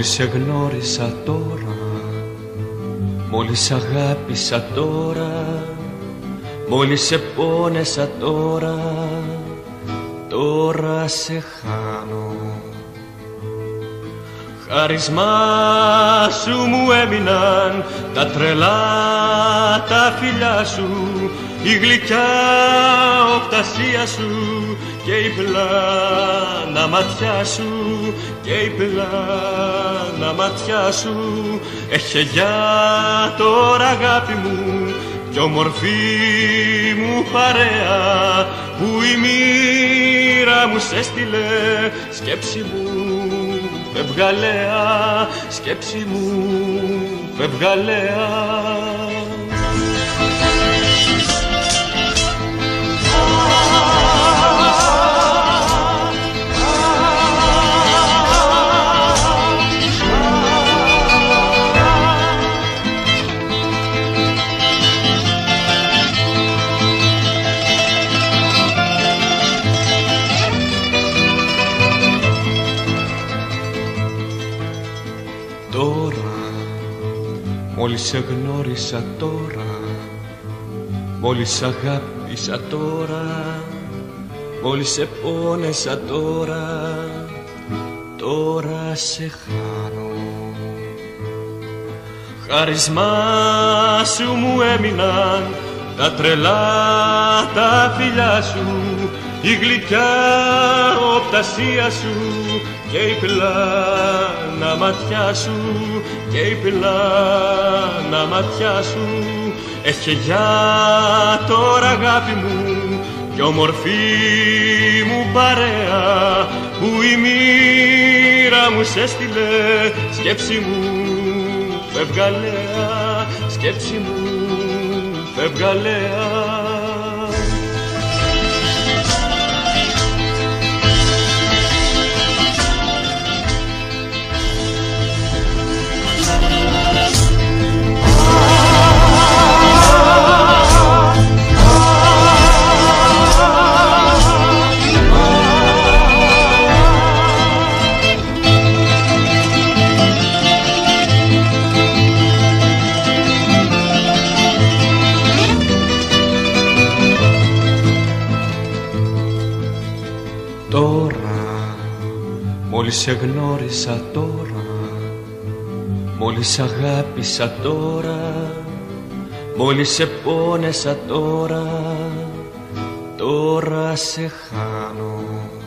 Μόλις σε γνώρισα τώρα, μόλις σ' αγάπησα τώρα, μόλις σε πόνεσα τώρα, τώρα σε χάνω. Χάρισμά σου μου έμειναν τα τρελά τα φιλιά σου, η γλυκιά οπτασία σου και η πλάνα ματιά σου, και η πλάνα ματιά σου. Έχε για τώρα αγάπη μου κι όμορφη μου παρέα, που η μοίρα μου σε έστειλε, σκέψη μου φευγαλέα, σκέψη μου φευγαλέα. Τώρα, μόλις σε γνώρισα τώρα, μόλις σ' αγάπησα τώρα, μόλις σε πόνεσα τώρα, τώρα σε χάνω. Χάρισμά σου μου έμειναν τα τρελά τα φιλιά σου, η γλυκιά οπτασία σου και η πλάνα ματιά σου, και η πλάνα ματιά σου. Έχε για τώρα αγάπη μου κι όμορφη μου παρέα, που η μοίρα μου σε έστειλε, σκέψη μου φευγαλέα, σκέψη μου φευγαλέα. Τώρα, μόλις σε γνώρισα τώρα, μόλις σ' αγάπησα τώρα, μόλις σε πόνεσα τώρα, τώρα σε χάνω.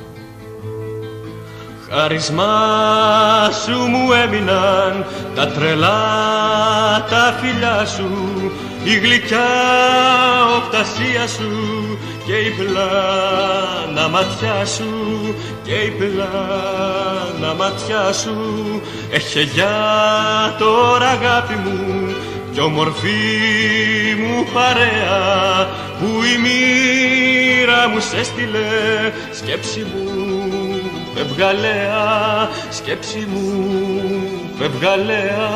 Χάρισμά σου μου έμειναν τα τρελά τα φιλιά σου, η γλυκιά οπτασία σου και η πλάνα ματιά σου, και η πλάνα ματιά σου. Έχε για τώρα αγάπη μου κι όμορφη μου παρέα, που η μοίρα μου σε έστειλε, σκέψη μου φευγαλέα, σκέψη μου φευγαλέα.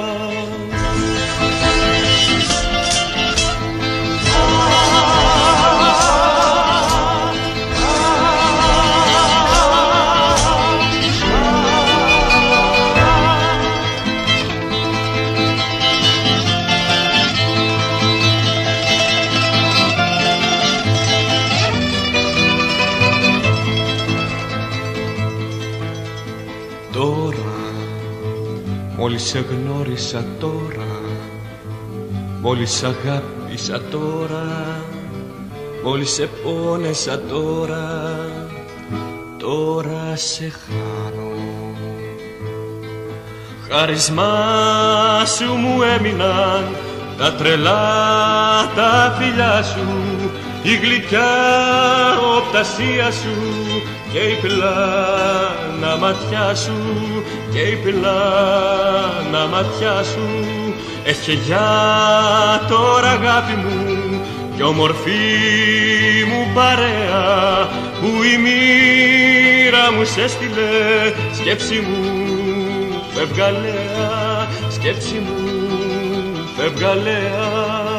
Τώρα, μόλις σε γνώρισα τώρα, μόλις σ' αγάπησα τώρα, μόλις σε πόνεσα τώρα, τώρα σε χάνω. Χάρισμά σου μου έμειναν τα τρελά τα φιλιά σου, η γλυκιά οπτασία σου και η πλάνα ματιά σου, και η πλάνα ματιά σου. Έχε για τώρα αγάπη μου κι όμορφη μου παρέα, που η μοίρα μου σε έστειλε, σκέψη μου φευγαλέα, σκέψη μου φευγαλέα.